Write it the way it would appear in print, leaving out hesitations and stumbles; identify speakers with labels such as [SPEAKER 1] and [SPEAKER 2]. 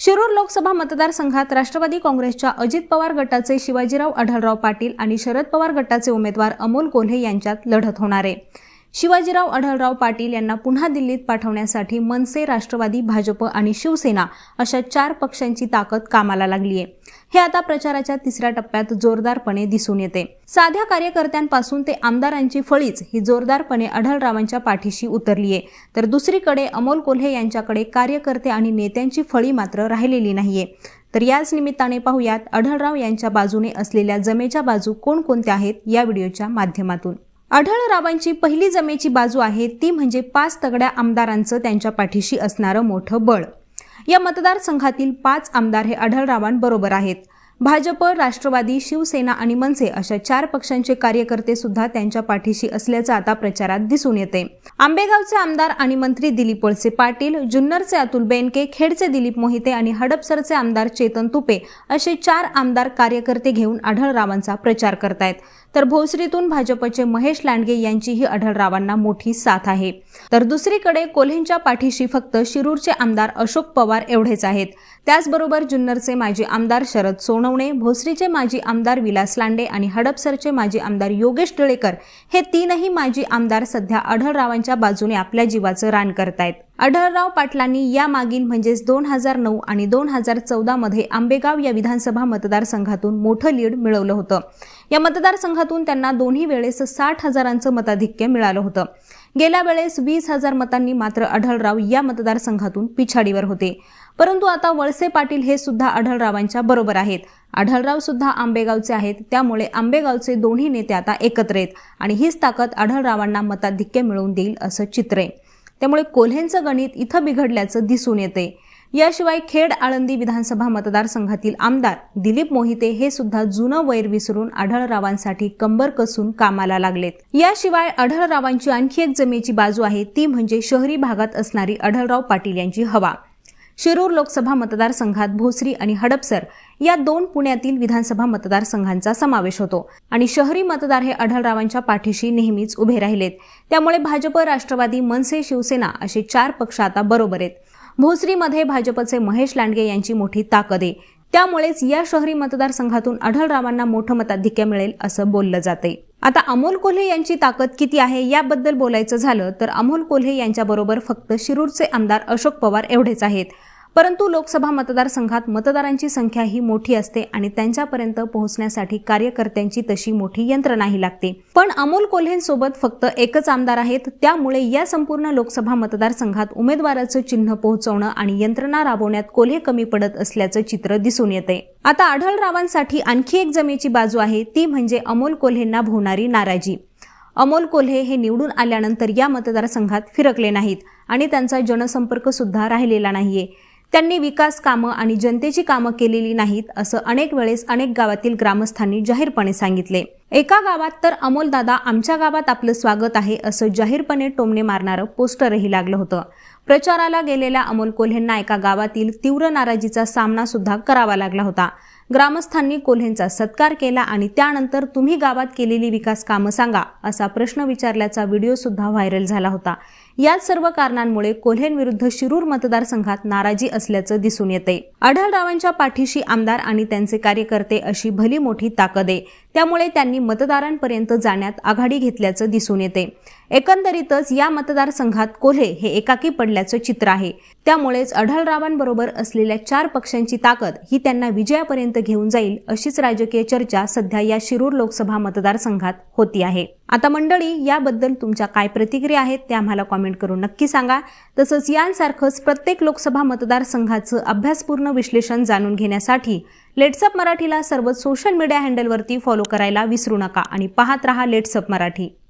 [SPEAKER 1] शिरूर लोकसभा मतदारसंघात राष्ट्रवादी काँग्रेसच्या अजित पवार गटाचे शिवाजीराव आढळराव पाटील आणि शरद पवार गटाचे उमेदवार अमोल कोल्हे यांच्यात लढत होणार आहे। शिवाजीराव आढळराव पाटील यांना पुन्हा दिल्लीत पाठवण्यासाठी मनसे, राष्ट्रवादी, भाजप आणि शिवसेना अशा 4 पक्षांची ताकद कामाला लागली आहे। हे आता प्रचाराच्या तिसऱ्या टप्प्यात जोरदारपणे दिसून येते। साध्या कार्यकर्त्यांपासून ते आमदारांची फळीच ही जोरदारपणे आढळरावांच्या पाठीशी उतरली आहे, तर दुसरीकडे अमोल कोल्हे यांच्याकडे कार्यकर्ते आणि नेत्यांची फळी मात्र राहिलेली नाहीये। तर याच निमित्ताने पाहूयात आढळराव यांच्या बाजूने असलेल्या जमेच्या बाजू कोणकोणत्या आहेत या व्हिडिओच्या माध्यमातून। आढळरावांची पहिली जमेची बाजू आहे ती म्हणजे 5 तगड्या आमदारांचं त्यांच्या पाठीशी असणारं मोठं बळ। या मतदारसंघातील 5 आमदार हे आढळरावांबरोबर आहेत। भाजप, राष्ट्रवादी, शिवसेना आणि मनसे अशा 4 पक्षांचे कार्यकर्ते सुद्धा त्यांच्या पाठीशी असल्याचं आता प्रचारात दिसून येते। आंबेगावचे आमदार आणि मंत्री दिलीप वळसे पाटील, जुन्नरचे अतुल बेनके, खेडचे दिलीप मोहिते आणि हडपसरचे आमदार चेतन तुपे असे 4 आमदार कार्यकर्ते घेऊन आढळरावांचा प्रचार करतायत। तर भोसरीतून भाजपचे महेश लांडगे यांचीही आढळरावांना मोठी साथ आहे। तर दुसरीकडे कोल्हेंच्या पाठीशी फक्त शिरूरचे आमदार अशोक पवार एवढेच आहेत। त्याचबरोबर जुन्नरचे माजी आमदार शरद सोनवणे, भोसरीचे माजी आमदार विलास लांडे आणि हडपसरचे माजी आमदार योगेश टिळेकर हे 3ही माजी आमदार सध्या आढळरावांच्या बाजूने आपल्या जीवाचं रान करतायत। आढळराव पाटलांनी या मागील म्हणजेच 2009 आणि 2014 मध्ये आंबेगाव या विधानसभा मतदारसंघातून मोठं लीड मिळवलं होतं। या मतदारसंघातून त्यांना दोन्ही वेळेस 60,000चं मताधिक्य मिळालं होतं। गेल्या वेळेस 20,000 मतांनी मात्र आढळराव या मतदारसंघातून पिछाडीवर होते। परंतु आता वळसे पाटील हे सुद्धा आढळरावांच्या बरोबर आहेत। आढळराव सुद्धा आंबेगावचे आहेत, त्यामुळे आंबेगावचे दोन्ही नेते आता एकत्र आहेत आणि हीच ताकद आढळरावांना मताधिक्य मिळवून देईल असं चित्र आहे। त्यामुळे कोल्हेंचं गणित इथं बिघडल्याचं दिसून येते। याशिवाय खेड आळंदी विधानसभा मतदारसंघातील आमदार दिलीप मोहिते हे सुद्धा जुनं वैर विसरून आढळरावांसाठी कंबर कसून कामाला लागलेत। याशिवाय आढळरावांची आणखी एक जमेची बाजू आहे ती म्हणजे शहरी भागात असणारी आढळराव पाटील यांची हवा। शिरूर लोकसभा मतदारसंघात भोसरी आणि हडपसर या 2 पुण्यातील विधानसभा मतदारसंघांचा समावेश होतो आणि शहरी मतदार हे आढळरावांच्या पाठीशी नेहमीच उभे राहिलेत। त्यामुळे भाजप, राष्ट्रवादी, मनसे, शिवसेना असे 4 पक्ष आता बरोबर आहेत। भोसरीमध्ये भाजपचे महेश लांडगे यांची मोठी ताकद आहे, त्यामुळेच या शहरी मतदारसंघातून आढळरावांना मोठं मताधिक्य मिळेल असं बोललं जाते। आता अमोल कोल्हे यांची ताकद किती आहे याबद्दल बोलायचं झालं तर अमोल कोल्हे यांच्याबरोबर फक्त शिरूरचे आमदार अशोक पवार एवढेच आहेत। परंतु लोकसभा मतदारसंघात मतदारांची संख्या ही मोठी असते आणि त्यांच्यापर्यंत पोहोचण्यासाठी कार्यकर्त्यांची तशी मोठी यंत्रणाही लागते। पण अमोल कोल्हेंसोबत फक्त एकच आमदार आहेत, त्यामुळे या संपूर्ण लोकसभा मतदारसंघात उमेदवाराचं चिन्ह पोहोचवणं आणि यंत्रणा राबवण्यात कोल्हे कमी पडत असल्याचं चित्र दिसून येते। आता आढळरावांसाठी आणखी एक जमेची बाजू आहे ती म्हणजे अमोल कोल्हेंना भोवणारी नाराजी। अमोल कोल्हे हे निवडून आल्यानंतर या मतदारसंघात फिरकले नाहीत आणि त्यांचा जनसंपर्क सुद्धा राहिलेला नाहीये। त्यांनी विकास कामं आणि जनतेची कामं केलेली नाहीत असं अनेक वेळेस अनेक गावातील ग्रामस्थांनी जाहीरपणे सांगितले। एका गावात तर अमोल दादा आमच्या गावात आपलं स्वागत आहे असं जाहीरपणे टोमणे मारणारं पोस्टरही लागलं होतं। प्रचाराला गेलेल्या अमोल कोल्हेंना एका गावातील तीव्र नाराजीचा सामना सुद्धा करावा लागला होता। ग्रामस्थांनी कोल्हेंचा सत्कार केला आणि त्यानंतर तुम्ही गावात केलेली विकास कामं सांगा असा प्रश्न विचारल्याचा व्हिडिओ सुद्धा व्हायरल झाला होता। याच सर्व कारणांमुळे कोल्हेंविरुद्ध शिरूर मतदारसंघात नाराजी असल्याचं दिसून येते। आढळरावांच्या पाठीशी आमदार आणि त्यांचे कार्यकर्ते अशी भली मोठी ताकद आहे, त्यामुळे त्यांनी मतदारांपर्यंत जाण्यात आघाडी घेतल्याचं दिसून येते। एकंदरीतच या मतदारसंघात कोल्हे हे एकाकी पडल्याचं चित्र आहे, त्यामुळेच आढळरावांबरोबर असलेल्या 4 पक्षांची ताकद ही त्यांना विजयापर्यंत घेऊन जाईल अशीच राजकीय चर्चा सध्या या शिरूर लोकसभा मतदारसंघात होती आहे। आता मंडळी, याबद्दल तुमच्या काय प्रतिक्रिया आहेत ते आम्हाला कॉमेंट करून नक्की सांगा। तसंच यांसारखंच प्रत्येक लोकसभा मतदारसंघाचं अभ्यासपूर्ण विश्लेषण जाणून घेण्यासाठी लेट्स अप मराठीला सर्व सोशल मीडिया हँडलवरती फॉलो करायला विसरू नका आणि पाहत रहा लेट्स अप मराठी।